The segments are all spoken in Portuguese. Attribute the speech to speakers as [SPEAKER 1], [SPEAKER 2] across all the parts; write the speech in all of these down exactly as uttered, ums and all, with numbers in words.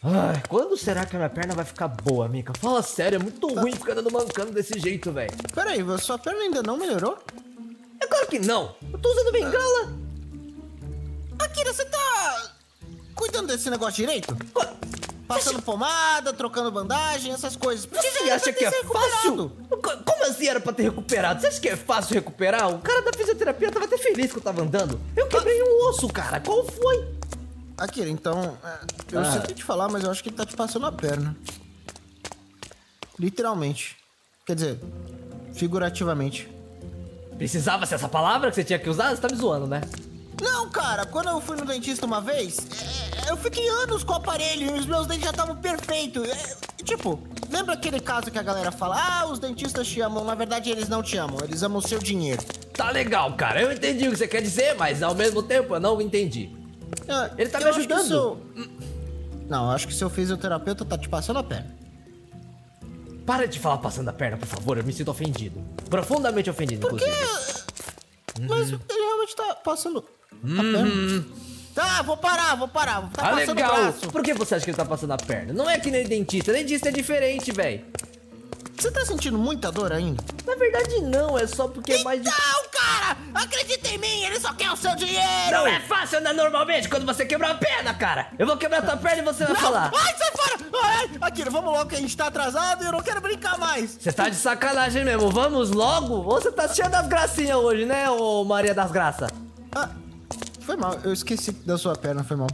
[SPEAKER 1] Ai, quando será que a minha perna vai ficar boa, Mika? Fala sério, é muito ruim ficar andando mancando desse jeito, velho.
[SPEAKER 2] Pera aí, sua perna ainda não melhorou?
[SPEAKER 1] É claro que não. Eu tô usando bengala.
[SPEAKER 2] Akira, você tá cuidando desse negócio direito? Passando pomada, trocando bandagem, essas coisas. Porque
[SPEAKER 1] Você acha que é fácil? Como assim era pra ter recuperado? Você acha que é fácil recuperar? O cara da fisioterapia tava até feliz que eu tava andando. Eu quebrei um osso, cara. Qual foi?
[SPEAKER 2] Akira, então, eu
[SPEAKER 1] Ah.
[SPEAKER 2] sei te falar, mas eu acho que ele tá te passando a perna. Literalmente. Quer dizer, figurativamente.
[SPEAKER 1] Precisava ser essa palavra que você tinha que usar? Você tá me zoando, né?
[SPEAKER 2] Não, cara, quando eu fui no dentista uma vez, é, eu fiquei anos com o aparelho e os meus dentes já estavam perfeitos. É, tipo, lembra aquele caso que a galera fala, ah, os dentistas te amam, na verdade eles não te amam, eles amam o seu dinheiro.
[SPEAKER 1] Tá legal, cara. Eu entendi o que você quer dizer, mas ao mesmo tempo eu não entendi.
[SPEAKER 2] É,
[SPEAKER 1] Ele tá
[SPEAKER 2] eu
[SPEAKER 1] me
[SPEAKER 2] acho que
[SPEAKER 1] ajudando.
[SPEAKER 2] seu- Não, eu acho que seu fisioterapeuta tá te passando a perna.
[SPEAKER 1] Para de falar passando a perna, por favor. Eu me sinto ofendido. Profundamente ofendido,
[SPEAKER 2] Por quê?
[SPEAKER 1] inclusive.
[SPEAKER 2] Mas ele realmente tá passando a perna. Tá, vou parar, vou parar. Tá
[SPEAKER 1] Ah,
[SPEAKER 2] passando o
[SPEAKER 1] legal.
[SPEAKER 2] braço.
[SPEAKER 1] Por que você acha que ele tá passando a perna? Não é que nem dentista. Dentista é diferente, velho.
[SPEAKER 2] Você tá sentindo muita dor ainda?
[SPEAKER 1] Na verdade, não. É só porque é mais difícil.
[SPEAKER 2] Não, cara! Acredita em mim, ele só quer o seu dinheiro!
[SPEAKER 1] Não é fácil andar normalmente quando você quebrar a perna, cara. Eu vou quebrar tua perna e você vai falar.
[SPEAKER 2] Ai, sai fora! Ai, Akira, vamos logo que a gente tá atrasado e eu não quero brincar mais!
[SPEAKER 1] Você tá de sacanagem mesmo. Vamos logo? Ou você tá cheio das gracinhas hoje, né, ô Maria das Graças?
[SPEAKER 2] Ah, foi mal, eu esqueci da sua perna, foi mal.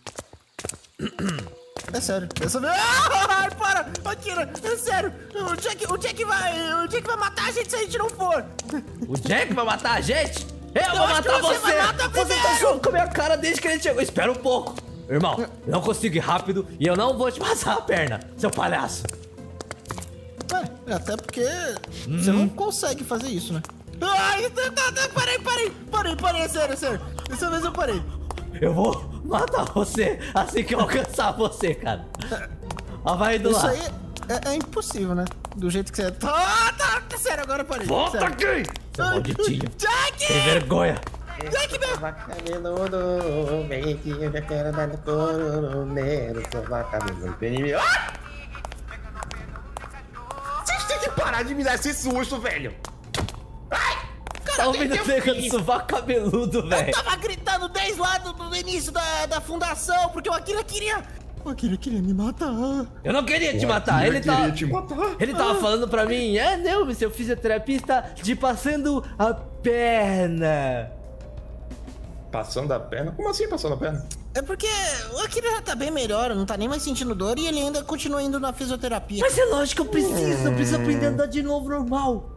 [SPEAKER 2] É sério, dessa vez. Ai, para! Akira, é sério! O Jack, o Jack vai. O Jack vai matar a gente se a gente não for!
[SPEAKER 1] O Jack vai matar a gente? Eu,
[SPEAKER 2] Eu
[SPEAKER 1] vou
[SPEAKER 2] acho que
[SPEAKER 1] matar
[SPEAKER 2] você
[SPEAKER 1] você!
[SPEAKER 2] vai matar
[SPEAKER 1] Você tá
[SPEAKER 2] primeiro!
[SPEAKER 1] zoando com a minha cara desde que ele chegou. Espera um pouco. Irmão, eu não consigo ir rápido e eu não vou te passar a perna, seu palhaço.
[SPEAKER 2] É, até porque você não consegue fazer isso, né? Ai, tá, tá, tá, parei, parei! Parei, parei, é sério, é sério! Dessa vez eu parei.
[SPEAKER 1] Eu vou matar você assim que eu alcançar você, cara. Ah, vai indo
[SPEAKER 2] Isso
[SPEAKER 1] lá.
[SPEAKER 2] aí é, é impossível, né? Do jeito que você é. Tá, tá, tá sério, agora eu parei.
[SPEAKER 1] Volta
[SPEAKER 2] sério.
[SPEAKER 1] aqui! Seu
[SPEAKER 2] Ai,
[SPEAKER 1] malditinho.
[SPEAKER 2] Jack!
[SPEAKER 1] Sem vergonha.
[SPEAKER 2] Jack, meu!
[SPEAKER 3] Vaca cabeludo, vem que eu já quero dar no coronel, sou vaca cabeludo, vem em mim. Ah! Vocês têm que parar de me dar esse susto, velho! Ai!
[SPEAKER 1] Tá ouvindo o negócio do sovaco cabeludo, velho?
[SPEAKER 2] Eu tava gritando desde lá do, do início da, da fundação, porque o Akira queria. O Akira queria me matar.
[SPEAKER 1] Eu não queria te matar, ele tá...
[SPEAKER 3] queria te matar.
[SPEAKER 1] Ele tava falando pra mim, é, não, seu fisioterapista te passando a perna.
[SPEAKER 3] Passando a perna? Como assim passando a perna?
[SPEAKER 2] É porque o Akira já tá bem melhor, não tá nem mais sentindo dor e ele ainda continua indo na fisioterapia.
[SPEAKER 1] Mas é lógico que eu preciso, eu preciso aprender a andar de novo normal.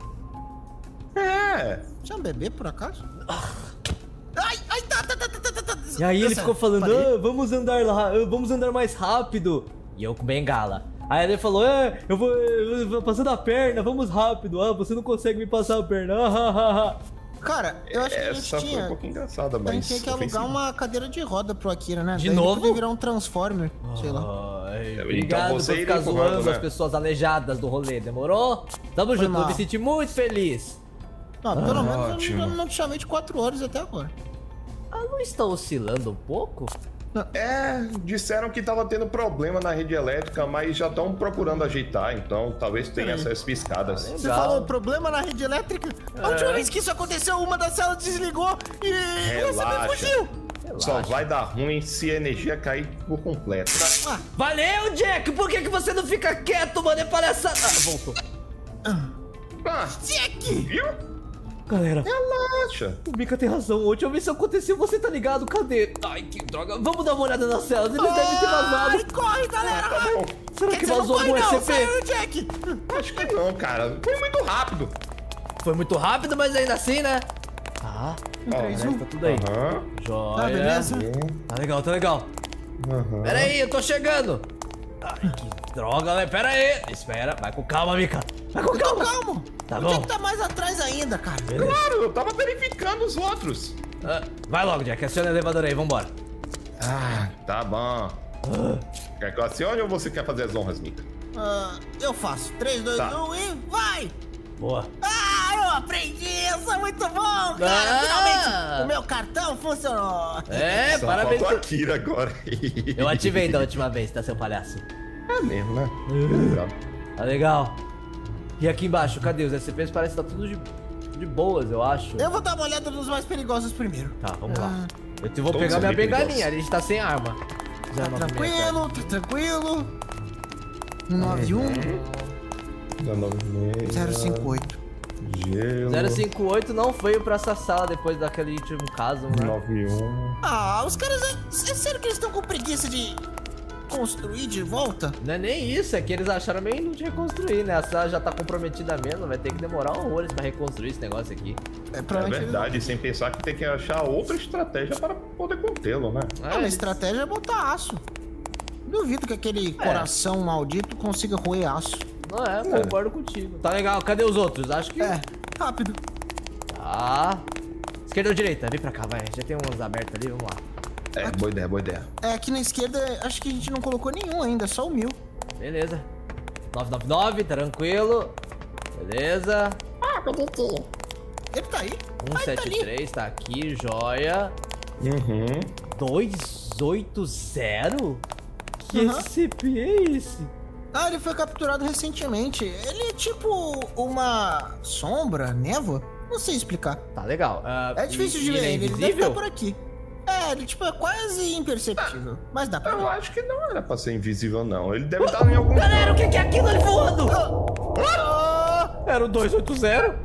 [SPEAKER 3] É.
[SPEAKER 2] Você é um bebê, por acaso? Ai, ai, tá, tá, tá, tá, tá, tá.
[SPEAKER 1] E aí ele
[SPEAKER 2] Sério,
[SPEAKER 1] ficou falando,
[SPEAKER 2] parei.
[SPEAKER 1] ah, vamos andar lá, ah, vamos andar mais rápido. E eu com bengala. Aí ele falou, é, eu vou, eu vou passando a perna, vamos rápido. Ah, você não consegue me passar a perna. Ah, ah, ah.
[SPEAKER 2] Cara, eu acho que a gente
[SPEAKER 3] Essa foi
[SPEAKER 2] tinha.
[SPEAKER 3] um pouco engraçada, mas
[SPEAKER 2] A gente tinha que alugar
[SPEAKER 3] ofensiva.
[SPEAKER 2] uma cadeira de roda pro Akira, né?
[SPEAKER 1] De
[SPEAKER 2] Daí ele
[SPEAKER 1] novo?
[SPEAKER 2] podia virar um Transformer, sei lá.
[SPEAKER 1] Ai,
[SPEAKER 3] Então
[SPEAKER 1] obrigado por
[SPEAKER 3] você
[SPEAKER 1] ficar
[SPEAKER 3] iria empurrando,
[SPEAKER 1] zoando
[SPEAKER 3] né?
[SPEAKER 1] as pessoas aleijadas do rolê, demorou? Tamo
[SPEAKER 2] Foi
[SPEAKER 1] junto,
[SPEAKER 2] mal.
[SPEAKER 1] eu me senti muito feliz.
[SPEAKER 2] Não, pelo
[SPEAKER 3] Ah,
[SPEAKER 2] menos eu
[SPEAKER 3] ótimo.
[SPEAKER 2] não, não te chamei de quatro horas até agora.
[SPEAKER 1] A luz tá oscilando um pouco?
[SPEAKER 3] É, disseram que tava tendo problema na rede elétrica, mas já estão procurando ajeitar, então talvez tenha essas piscadas.
[SPEAKER 2] Você
[SPEAKER 1] Legal.
[SPEAKER 2] falou problema na rede elétrica? A última vez que isso aconteceu, uma das células desligou e você me
[SPEAKER 3] Relaxa.
[SPEAKER 2] fugiu.
[SPEAKER 3] Só vai dar ruim se a energia cair por completo.
[SPEAKER 2] Ah,
[SPEAKER 1] Valeu, Jack! Por que, que você não fica quieto, mano? É palhaçada. Ah, voltou.
[SPEAKER 3] Ah,
[SPEAKER 2] Jack!
[SPEAKER 3] viu?
[SPEAKER 1] Galera,
[SPEAKER 3] Relaxa.
[SPEAKER 1] o Mika tem razão. A última vez que isso aconteceu, você tá ligado? Cadê? Ai, que droga. Vamos dar uma olhada nas celas. Eles devem ter vazado.
[SPEAKER 2] Ai, corre, galera!
[SPEAKER 3] Tá bom.
[SPEAKER 1] Será
[SPEAKER 2] Quer
[SPEAKER 1] que
[SPEAKER 2] dizer, não
[SPEAKER 1] vazou
[SPEAKER 2] corre
[SPEAKER 1] algum
[SPEAKER 2] não,
[SPEAKER 1] S C P?
[SPEAKER 2] saiu o Jack!
[SPEAKER 3] Acho que não, cara. Foi muito rápido.
[SPEAKER 1] Foi muito rápido, mas ainda assim, né? Tá.
[SPEAKER 2] três, um.
[SPEAKER 1] Tá tudo aí.
[SPEAKER 3] Aham.
[SPEAKER 1] Joia.
[SPEAKER 2] Tá, beleza?
[SPEAKER 1] Tá legal, tá legal.
[SPEAKER 3] Aham.
[SPEAKER 1] Pera aí, eu tô chegando. Ai, que droga, velho. Pera aí. Espera. Vai com calma, Mika. Vai com
[SPEAKER 2] Tô
[SPEAKER 1] calma.
[SPEAKER 2] calmo!
[SPEAKER 1] Tá
[SPEAKER 2] o
[SPEAKER 1] bom.
[SPEAKER 2] Jack tá mais atrás ainda, cara.
[SPEAKER 3] Claro, eu tava verificando os outros.
[SPEAKER 1] Ah, vai logo, Jack. Aciona o elevador aí. Vambora.
[SPEAKER 3] Ah, tá bom. Quer que eu acione ou você quer fazer as honras, Mika?
[SPEAKER 2] Ah, eu faço. três, dois,
[SPEAKER 3] Tá.
[SPEAKER 2] um e vai!
[SPEAKER 1] Boa.
[SPEAKER 2] Ah, aprendi isso, é muito bom, cara.
[SPEAKER 1] Ah.
[SPEAKER 2] Finalmente o meu cartão funcionou.
[SPEAKER 1] É,
[SPEAKER 3] Só
[SPEAKER 1] parabéns.
[SPEAKER 3] faltou a Kira agora.
[SPEAKER 1] Eu ativei da última vez, tá, seu palhaço?
[SPEAKER 3] É mesmo, né? Lembrado.
[SPEAKER 1] Tá legal. E aqui embaixo, cadê? Os S C Ps parece que tá tudo de, de boas, eu acho.
[SPEAKER 2] Eu vou dar uma olhada nos mais perigosos primeiro.
[SPEAKER 1] Tá, vamos lá. Eu te- vou
[SPEAKER 3] Todos
[SPEAKER 1] pegar
[SPEAKER 3] são
[SPEAKER 1] minha
[SPEAKER 3] bem
[SPEAKER 1] bengalinha,
[SPEAKER 3] perigosos.
[SPEAKER 1] a gente tá sem arma.
[SPEAKER 2] Tá tranquilo, tá tranquilo. um nove um zero cinco oito.
[SPEAKER 3] Gelo.
[SPEAKER 1] zero cinco oito não veio pra essa sala depois daquele último caso, né?
[SPEAKER 3] nove um.
[SPEAKER 2] Ah, os caras. É, é sério que eles estão com preguiça de construir de volta?
[SPEAKER 1] Não é nem isso, é que eles acharam meio inútil reconstruir, né? A sala já tá comprometida mesmo, vai ter que demorar horrores pra reconstruir esse negócio aqui.
[SPEAKER 2] É,
[SPEAKER 3] É
[SPEAKER 2] provavelmente eles-
[SPEAKER 3] verdade, sem pensar que tem que achar outra estratégia para poder contê-lo, né?
[SPEAKER 2] Ah, a estratégia é botar aço. Duvido que aquele coração maldito consiga roer aço.
[SPEAKER 1] Não é, concordo contigo. Tá legal, cadê os outros? Acho que...
[SPEAKER 2] É, rápido.
[SPEAKER 1] Tá. Esquerda ou direita? Vem pra cá, vai. Já tem uns abertos ali, vamos lá.
[SPEAKER 3] É, boa ideia, boa ideia.
[SPEAKER 2] É, aqui na esquerda, acho que a gente não colocou nenhum ainda, só o mil.
[SPEAKER 1] Beleza. nove nove nove, tranquilo. Beleza.
[SPEAKER 2] Ele tá aí. Ah, ele tá ali.
[SPEAKER 1] cento e setenta e três tá aqui, joia.
[SPEAKER 3] Uhum.
[SPEAKER 1] dois oito zero? Que
[SPEAKER 2] Uhum.
[SPEAKER 1] S C P é esse?
[SPEAKER 2] Ah, ele foi capturado recentemente. Ele é tipo uma sombra, névoa? Não sei explicar.
[SPEAKER 1] Tá legal. Ah,
[SPEAKER 2] É difícil
[SPEAKER 1] e-
[SPEAKER 2] de
[SPEAKER 1] e
[SPEAKER 2] ver
[SPEAKER 1] ele é
[SPEAKER 2] ele, ele deve estar
[SPEAKER 1] invisível?
[SPEAKER 2] por aqui. É, ele tipo é quase imperceptível. Mas dá pra
[SPEAKER 3] Eu
[SPEAKER 2] ver.
[SPEAKER 3] acho que não era pra ser invisível, não. Ele deve estar em algum
[SPEAKER 1] Galera, o que que é aquilo ali voando?
[SPEAKER 2] Ah,
[SPEAKER 1] Era o dois oito zero?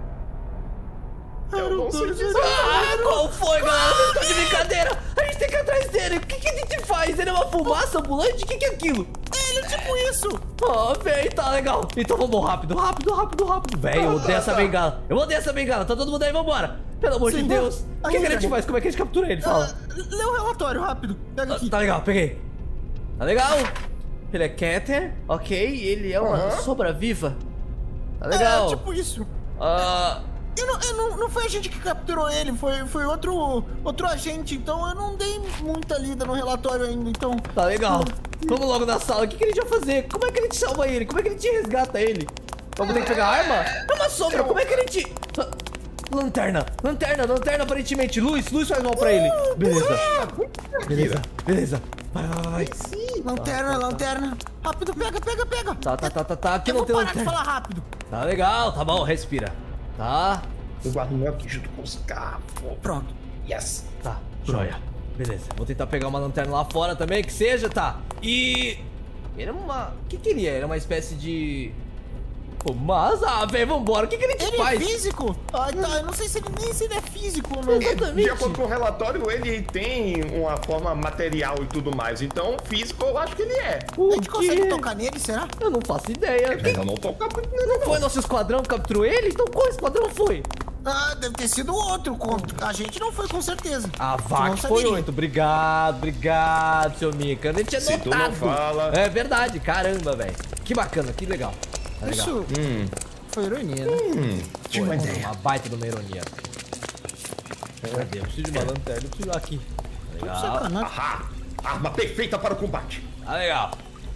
[SPEAKER 3] Eu não sei dizer.
[SPEAKER 1] Ah, qual foi, galera? Vocês estão de brincadeira? A gente tem que ir atrás dele. O que, que a gente faz? Ele é uma fumaça ambulante? O que, que é aquilo?
[SPEAKER 2] ele é tipo isso.
[SPEAKER 1] Ó, véi, tá legal. Então vamos rápido, rápido, rápido, rápido. Véi, eu odeio essa bengala. Eu odeio essa bengala. Tá todo mundo aí, vambora. Pelo amor de
[SPEAKER 2] Sim,
[SPEAKER 1] Deus.
[SPEAKER 2] vamos.
[SPEAKER 1] O que, que a gente
[SPEAKER 2] Aí,
[SPEAKER 1] faz? Como é que a gente captura ele? Fala.
[SPEAKER 2] Ah, lê o relatório, rápido. Pega aqui.
[SPEAKER 1] Tá legal, peguei. Tá legal. Ele é Keter, ok. Ele é uma
[SPEAKER 3] Aham.
[SPEAKER 1] sombra viva. Tá legal.
[SPEAKER 2] É, tipo isso.
[SPEAKER 1] Ah,
[SPEAKER 2] Eu não, eu não, não foi a gente que capturou ele, foi, foi outro, outro agente, então eu não dei muita lida no relatório ainda, então...
[SPEAKER 1] tá legal. Vamos logo na sala. O que, que a gente vai fazer? Como é que a gente salva ele? Como é que a gente resgata ele? Vamos ter que pegar a arma? É uma sombra. Como é que a gente... Ah, Lanterna, lanterna, lanterna aparentemente. Luz, luz faz mal pra ele. Beleza. Beleza, beleza. Vai, vai, vai, vai.
[SPEAKER 2] Lanterna, lanterna. Rápido, pega, pega, pega.
[SPEAKER 1] Tá, tá, tá, tá, tá. Aqui
[SPEAKER 2] Eu
[SPEAKER 1] não
[SPEAKER 2] vou
[SPEAKER 1] tem
[SPEAKER 2] parar de
[SPEAKER 1] lanterna.
[SPEAKER 2] falar rápido.
[SPEAKER 1] Tá legal, tá bom, respira. Tá,
[SPEAKER 3] Eu guardo o meu aqui junto com os carros.
[SPEAKER 2] Pronto.
[SPEAKER 3] Yes.
[SPEAKER 1] tá, joia. Beleza, vou tentar pegar uma lanterna lá fora também, que seja, tá. E... Ele é uma... O que que ele é? Ele é uma espécie de... Fumaça? Ah, velho, vambora. O que que ele,
[SPEAKER 2] Ele
[SPEAKER 1] faz?
[SPEAKER 2] é físico? Ah, tá, eu não sei se ele, nem se ele é físico ou não.
[SPEAKER 3] De
[SPEAKER 1] Exatamente.
[SPEAKER 3] acordo com o relatório, ele tem uma forma material e tudo mais. Então, físico, eu acho que ele é.
[SPEAKER 1] O
[SPEAKER 2] A gente consegue
[SPEAKER 1] quê?
[SPEAKER 2] tocar nele, será?
[SPEAKER 1] Eu não faço ideia.
[SPEAKER 3] Mas
[SPEAKER 1] Quem
[SPEAKER 3] eu não tô capaz
[SPEAKER 1] não foi nosso esquadrão que capturou ele? Então qual esquadrão foi?
[SPEAKER 2] Ah, deve ter sido outro. com- A gente não foi com certeza.
[SPEAKER 1] A
[SPEAKER 2] Senão
[SPEAKER 1] vaca foi
[SPEAKER 2] saberia.
[SPEAKER 1] oito. Obrigado, obrigado, seu Mika. Eu nem tinha
[SPEAKER 3] Se tu não
[SPEAKER 1] notado.
[SPEAKER 3] fala.
[SPEAKER 1] É verdade, caramba, velho. Que bacana, que legal. Tá legal.
[SPEAKER 2] Isso
[SPEAKER 3] Hum,
[SPEAKER 2] foi ironia, né?
[SPEAKER 3] hum. Tive uma
[SPEAKER 1] Pô,
[SPEAKER 3] ideia.
[SPEAKER 1] Uma baita de uma ironia. Cadê? Eu preciso de uma lanterna, eu preciso aqui. Tá legal.
[SPEAKER 2] Sacanagem.
[SPEAKER 3] Ahá! Arma perfeita para o combate.
[SPEAKER 1] Tá legal.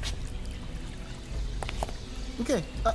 [SPEAKER 2] O quê? Ah,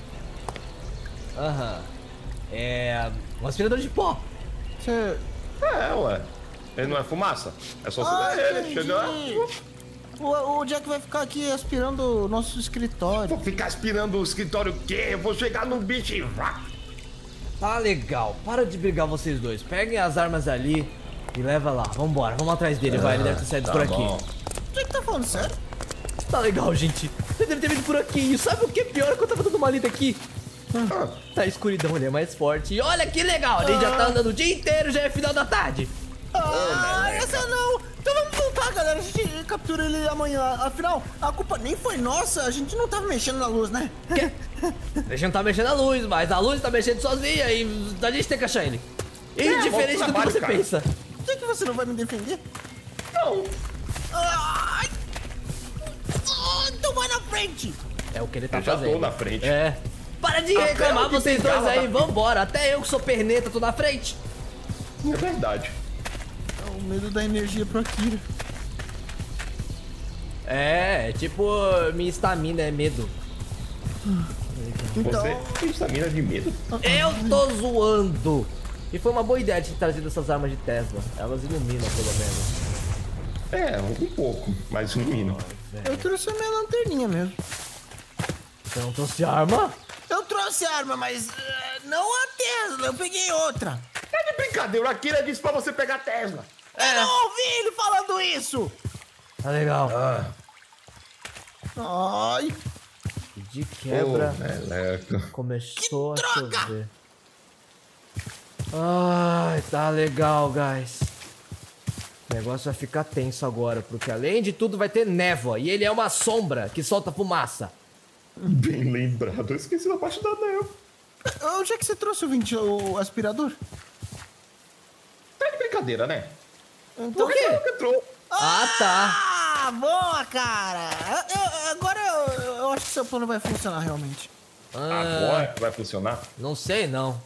[SPEAKER 1] Aham. É. Um aspirador de pó.
[SPEAKER 2] você...
[SPEAKER 3] É, ué. Ele não é fumaça? É só
[SPEAKER 2] Ah,
[SPEAKER 3] você dar ele.
[SPEAKER 2] entendi.
[SPEAKER 3] Chegou.
[SPEAKER 2] O, o Jack vai ficar aqui aspirando o nosso escritório.
[SPEAKER 3] Vou ficar aspirando o escritório o quê? Eu vou chegar no bicho e vá.
[SPEAKER 1] Tá legal. Para de brigar vocês dois. Peguem as armas ali e leva lá. Vambora, vamos atrás dele, vai. Ele deve ter saído
[SPEAKER 3] Tá
[SPEAKER 1] por aqui.
[SPEAKER 3] bom.
[SPEAKER 2] O Jack tá falando sério?
[SPEAKER 1] Tá legal, gente. Ele deve ter vindo por aqui. E sabe o que é pior? Que eu tava dando uma lida aqui.
[SPEAKER 3] Ah,
[SPEAKER 1] Tá a escuridão, ele é mais forte. E olha que legal, a gente já tá andando o dia inteiro, já é final da tarde.
[SPEAKER 2] Ah, essa não! Então vamos voltar, galera. A gente captura ele amanhã. Afinal, a culpa nem foi nossa. A gente não tava mexendo na luz, né?
[SPEAKER 1] A gente não tá mexendo a luz, mas a luz tá mexendo sozinha e a gente tem que achar ele. E
[SPEAKER 3] É,
[SPEAKER 1] diferente
[SPEAKER 3] bom
[SPEAKER 1] do que
[SPEAKER 3] trabalho,
[SPEAKER 1] você
[SPEAKER 3] cara.
[SPEAKER 1] pensa.
[SPEAKER 2] Por que que você não vai me defender?
[SPEAKER 3] não.
[SPEAKER 2] Ai! Ah, então vai na frente!
[SPEAKER 1] É o que ele tá
[SPEAKER 3] Eu já tô
[SPEAKER 1] fazendo.
[SPEAKER 3] na frente.
[SPEAKER 1] É. Para de
[SPEAKER 3] Até
[SPEAKER 1] reclamar
[SPEAKER 3] o que
[SPEAKER 1] vocês
[SPEAKER 3] tem
[SPEAKER 1] dois
[SPEAKER 3] garra
[SPEAKER 1] aí,
[SPEAKER 3] tá-
[SPEAKER 1] vambora. Até eu que sou perneta tô na frente.
[SPEAKER 3] É verdade.
[SPEAKER 2] É o medo da energia pro Akira.
[SPEAKER 1] É, é tipo, minha estamina é medo.
[SPEAKER 2] Então,
[SPEAKER 3] Você tem estamina de medo?
[SPEAKER 1] Eu tô zoando. E foi uma boa ideia de ter trazido essas armas de Tesla. Elas iluminam, pelo menos.
[SPEAKER 3] É, um pouco, mas ilumina.
[SPEAKER 2] eu trouxe a minha lanterninha mesmo.
[SPEAKER 1] Você não trouxe arma?
[SPEAKER 2] Eu trouxe a arma, mas eh, não a Tesla, eu peguei outra.
[SPEAKER 3] Tá de brincadeira, a Kira disse pra você pegar a Tesla.
[SPEAKER 2] Eu não ouvi ele falando isso.
[SPEAKER 1] Tá legal.
[SPEAKER 3] Ah,
[SPEAKER 2] Ai,
[SPEAKER 1] De quebra,
[SPEAKER 3] ô, meleca.
[SPEAKER 1] começou
[SPEAKER 2] Que
[SPEAKER 1] a
[SPEAKER 2] droga!
[SPEAKER 1] chover. Ai, tá legal, guys. O negócio vai ficar tenso agora, porque além de tudo vai ter névoa. E ele é uma sombra que solta fumaça.
[SPEAKER 3] Bem lembrado, eu esqueci da parte da neve.
[SPEAKER 2] onde é que você trouxe o, venti- o aspirador?
[SPEAKER 3] Tá de brincadeira, né?
[SPEAKER 2] Então,
[SPEAKER 1] Por quê?
[SPEAKER 3] Nunca entrou.
[SPEAKER 1] Ah, tá.
[SPEAKER 2] Ah, boa, cara. Eu- eu- agora eu, eu acho que seu plano vai funcionar realmente.
[SPEAKER 1] Ah,
[SPEAKER 3] Agora que vai funcionar.
[SPEAKER 1] não sei, não.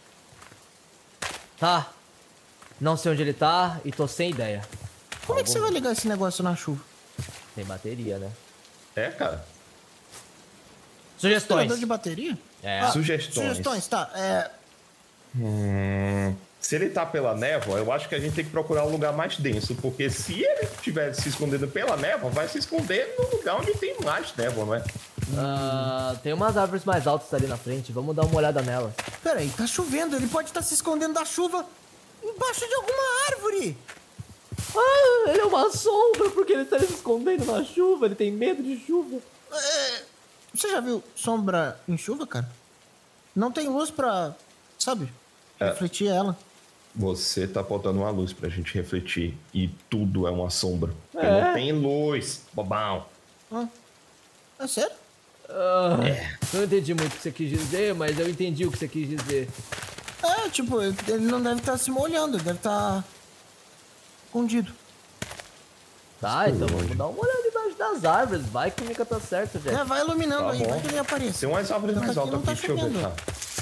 [SPEAKER 1] Tá. Não sei onde ele tá e tô sem ideia.
[SPEAKER 2] Como é que você vai ligar esse negócio na chuva?
[SPEAKER 1] Tem bateria, né?
[SPEAKER 3] É, cara.
[SPEAKER 1] Sugestões.
[SPEAKER 2] Aspirador de bateria?
[SPEAKER 1] É.
[SPEAKER 2] Ah,
[SPEAKER 3] Sugestões.
[SPEAKER 2] Sugestões, tá. É,
[SPEAKER 3] Hum, se ele tá pela névoa, eu acho que a gente tem que procurar um lugar mais denso. Porque se ele estiver se escondendo pela névoa, vai se esconder no lugar onde tem mais névoa, não é?
[SPEAKER 1] Ah, tem umas árvores mais altas ali na frente. Vamos dar uma olhada nelas.
[SPEAKER 2] peraí, tá chovendo. Ele pode estar se escondendo da chuva embaixo de alguma árvore.
[SPEAKER 1] Ah, ele é uma sombra porque ele está se escondendo na chuva. Ele tem medo de chuva.
[SPEAKER 2] É, você já viu sombra em chuva, cara? Não tem luz pra, sabe, refletir ela.
[SPEAKER 3] Você tá botando uma luz pra gente refletir. E tudo é uma sombra. Porque
[SPEAKER 1] É.
[SPEAKER 3] não tem luz, bobão.
[SPEAKER 2] Ah, é sério?
[SPEAKER 1] Ah, Não entendi muito o que você quis dizer, mas eu entendi o que você quis dizer.
[SPEAKER 2] É, tipo, ele não deve estar se molhando, ele deve estar escondido.
[SPEAKER 1] Tá, então vamos dar uma olhada embaixo das árvores. Vai que o Mika tá certo, Jack.
[SPEAKER 2] É, vai iluminando
[SPEAKER 3] Tá
[SPEAKER 2] aí,
[SPEAKER 3] bom.
[SPEAKER 2] vai que ele aparece.
[SPEAKER 3] Tem umas árvores
[SPEAKER 2] Só que
[SPEAKER 3] mais
[SPEAKER 2] aqui
[SPEAKER 3] altas
[SPEAKER 2] não
[SPEAKER 3] aqui,
[SPEAKER 2] tá
[SPEAKER 3] deixa eu ver.
[SPEAKER 2] chovendo.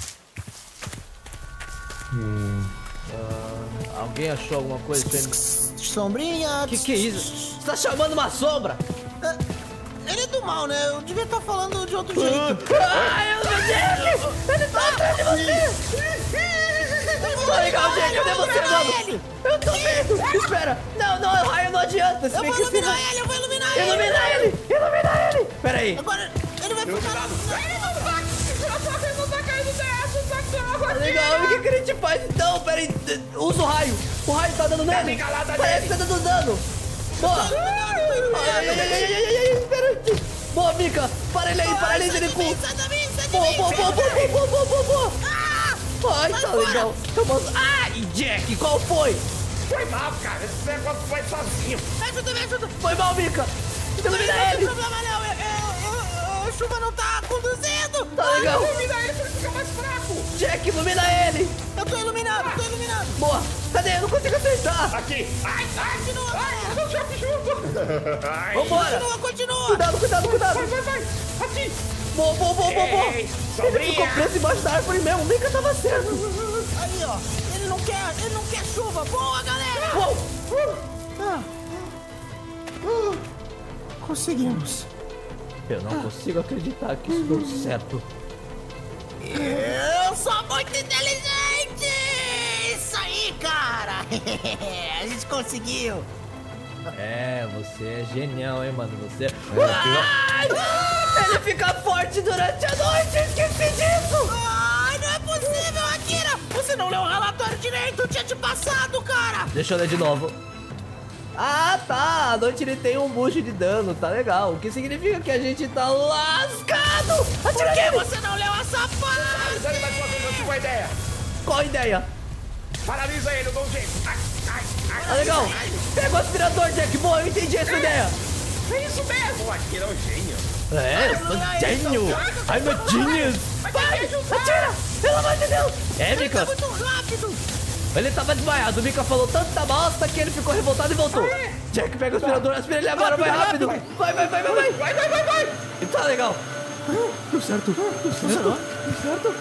[SPEAKER 3] Tá.
[SPEAKER 1] Alguém achou alguma coisa? Tem-
[SPEAKER 2] Sombrinha.
[SPEAKER 1] Que que é isso? Você tá chamando uma sombra?
[SPEAKER 2] Ele é do mal, né? Eu devia estar falando de outro jeito.
[SPEAKER 1] Ai, eu não Jack! Ele tá atrás de você! Tá legal, Jack, cadê você, mano? Eu tô vendo! Espera! Não, não, o raio não adianta!
[SPEAKER 2] Eu
[SPEAKER 1] Se bem
[SPEAKER 2] vou
[SPEAKER 1] que se
[SPEAKER 2] iluminar ele, eu vou iluminar ele.
[SPEAKER 1] Ilumina ele! Ilumina ele! Pera aí!
[SPEAKER 2] Agora, ele vai ficar...
[SPEAKER 1] Tá legal, o que, que ele te faz então? Pera aí, usa o raio! O raio tá dando nele! Parece que tá dando dano! Boa! Ai, ai, ai, ai, ai, ai, ai, espera aí! Boa, Mika! Para ele aí, para ele, ele com...
[SPEAKER 2] Sai da mim, sai de
[SPEAKER 1] Boa,
[SPEAKER 2] mim,
[SPEAKER 1] boa,
[SPEAKER 2] sai
[SPEAKER 1] boa,
[SPEAKER 2] de
[SPEAKER 1] boa,
[SPEAKER 2] mim.
[SPEAKER 1] boa, boa, boa, boa!
[SPEAKER 2] Ah!
[SPEAKER 1] Ai,
[SPEAKER 2] Sai
[SPEAKER 1] tá
[SPEAKER 2] fora.
[SPEAKER 1] legal! Vamos... Ai, Jack, qual foi?
[SPEAKER 3] Foi mal, cara. Esse negócio foi sozinho.
[SPEAKER 2] Me ajuda, me ajuda.
[SPEAKER 1] Foi mal, Mika! Ilumina
[SPEAKER 2] Não tem
[SPEAKER 1] ele!
[SPEAKER 2] problema não, eu, eu, eu, a chuva não tá conduzindo.
[SPEAKER 1] Tá legal!
[SPEAKER 3] Ilumina ele pra ele ficar mais fraco.
[SPEAKER 1] Jack, ilumina ele!
[SPEAKER 2] Eu tô iluminado, tô iluminado.
[SPEAKER 1] Boa! Cadê? Eu não consigo acertar!
[SPEAKER 3] Aqui. Ai, ai.
[SPEAKER 2] Continua,
[SPEAKER 3] Ai,
[SPEAKER 2] galera.
[SPEAKER 3] eu já fiz junto. Ai.
[SPEAKER 1] Vambora!
[SPEAKER 2] Continua, continua.
[SPEAKER 1] Cuidado, cuidado, cuidado!
[SPEAKER 3] Vai, vai, vai. Aqui.
[SPEAKER 1] Boa, boa, boa, boa, boa!
[SPEAKER 3] Ei,
[SPEAKER 1] Ele
[SPEAKER 3] sombrinha.
[SPEAKER 1] ficou preso embaixo da árvore mesmo! O Mika tava certo!
[SPEAKER 2] Aí, ó. Ele não quer, ele não quer chuva. Boa, galera.
[SPEAKER 1] Uou!
[SPEAKER 2] Ah. Ah. Conseguimos.
[SPEAKER 1] Eu não consigo acreditar que isso deu certo.
[SPEAKER 2] Eu sou muito inteligente! Isso aí, cara! A gente conseguiu!
[SPEAKER 1] É, você é genial, hein, mano? Você. Ai! Ele fica forte durante a noite! Esqueci disso!
[SPEAKER 2] Ai, não é possível, Akira! Você não leu o relatório direito! Eu tinha te passado, cara!
[SPEAKER 1] Deixa eu ler de novo. Ah, tá. À noite ele tem um boost de dano, tá legal. O que significa que a gente tá lascado.
[SPEAKER 2] Por
[SPEAKER 1] Atira
[SPEAKER 2] que
[SPEAKER 1] nele.
[SPEAKER 2] você não leu essa parte?
[SPEAKER 3] Ele vai fazer eu tive uma ideia.
[SPEAKER 1] Qual a ideia?
[SPEAKER 3] Paralisa ele, eu dou um jeito. Ai, ai, ai.
[SPEAKER 1] Tá legal. Pega o aspirador, Jack. Boa, eu entendi essa ideia.
[SPEAKER 3] É isso mesmo. Aqui é um gênio.
[SPEAKER 1] É, eu sou gênio. I'm a genius. Vai, atira. Pelo amor de Deus. É,
[SPEAKER 2] Ele tá
[SPEAKER 1] Mika.
[SPEAKER 2] muito rápido!
[SPEAKER 1] Ele tava desmaiado. O Mika falou tanta bosta que ele ficou revoltado e voltou. Jack, pega o aspirador. Aspira ele agora. Vai rápido. Vai, vai, vai, vai, vai.
[SPEAKER 3] Vai, vai, vai, vai.
[SPEAKER 1] Tá legal. Deu certo. Deu certo. Deu certo.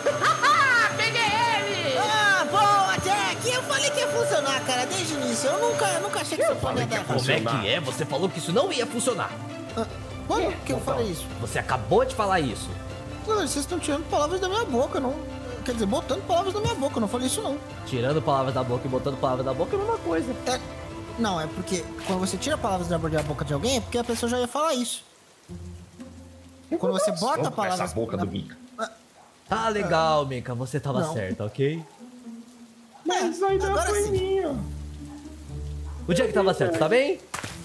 [SPEAKER 2] Ah, boa, Jack! Eu falei que ia funcionar, cara, desde o início. Eu nunca, eu nunca achei que isso
[SPEAKER 3] falei
[SPEAKER 2] podia
[SPEAKER 3] que
[SPEAKER 2] dar.
[SPEAKER 3] ia
[SPEAKER 1] Como é
[SPEAKER 3] funcionar.
[SPEAKER 1] que é? Você falou que isso não ia funcionar.
[SPEAKER 2] Ah, quando que eu falei isso?
[SPEAKER 1] Você acabou de falar isso.
[SPEAKER 2] Galera, vocês estão tirando palavras da minha boca, não... Quer dizer, botando palavras da minha boca, eu não falei isso não.
[SPEAKER 1] Tirando palavras da boca e botando palavras da boca é a mesma coisa.
[SPEAKER 2] É... Não, é porque quando você tira palavras da boca de alguém, é porque a pessoa já ia falar isso. Quando você bota palavras...
[SPEAKER 3] Essa boca
[SPEAKER 2] na...
[SPEAKER 3] do Mika.
[SPEAKER 1] Ah, legal, Mika, você tava
[SPEAKER 2] Não.
[SPEAKER 1] certo, ok?
[SPEAKER 3] Mas ainda
[SPEAKER 2] agora
[SPEAKER 3] foi
[SPEAKER 2] sim.
[SPEAKER 3] minha.
[SPEAKER 1] O Jack tava certo, tá bem?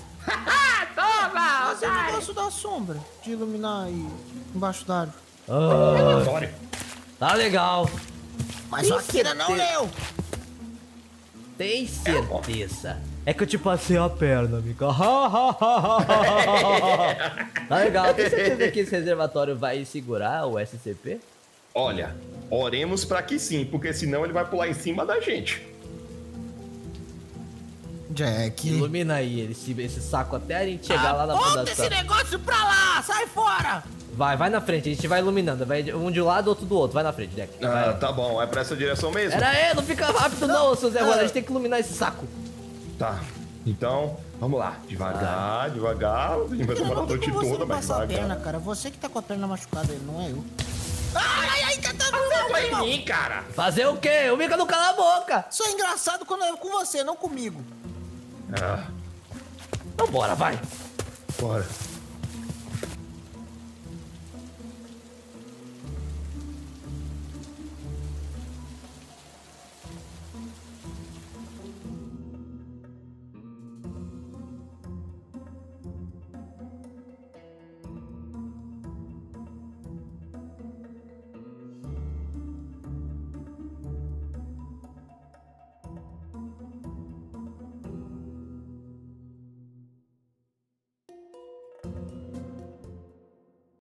[SPEAKER 2] Mas é o negócio da sombra, de iluminar aí embaixo da árvore.
[SPEAKER 1] Ah,
[SPEAKER 3] Vitória.
[SPEAKER 1] tá legal.
[SPEAKER 2] Mas o Akira não leu.
[SPEAKER 1] Tem certeza? É que eu te passei a perna, Mika. Tá legal, tem certeza que esse reservatório vai segurar o S C P?
[SPEAKER 3] Olha, oremos pra que sim, porque senão ele vai pular em cima da gente.
[SPEAKER 2] Jack...
[SPEAKER 1] Ilumina aí esse, esse saco até a gente chegar lá na fundação.
[SPEAKER 2] negócio pra lá! Sai fora!
[SPEAKER 1] Vai, vai na frente, a gente vai iluminando. Vai um de um lado, outro do outro. Vai na frente, Jack.
[SPEAKER 3] Ah,
[SPEAKER 1] Vai.
[SPEAKER 3] tá bom, é pra essa direção mesmo?
[SPEAKER 1] Pera aí, não fica rápido não, seu Zé Ruela. A gente tem que iluminar esse saco.
[SPEAKER 3] Tá, então, vamos lá. Devagar, devagar. A gente vai tomar a noite toda, mas
[SPEAKER 2] passar a perna,
[SPEAKER 3] devagar.
[SPEAKER 2] cara. Você que tá com a perna machucada, ele não é eu. Ai, ai, ai, tá dando
[SPEAKER 3] Vai em mim, cara.
[SPEAKER 1] Fazer o quê? O Mika não cala a boca.
[SPEAKER 2] Isso é engraçado quando é com você, não comigo.
[SPEAKER 3] Ah,
[SPEAKER 1] Então bora, vai.
[SPEAKER 3] bora.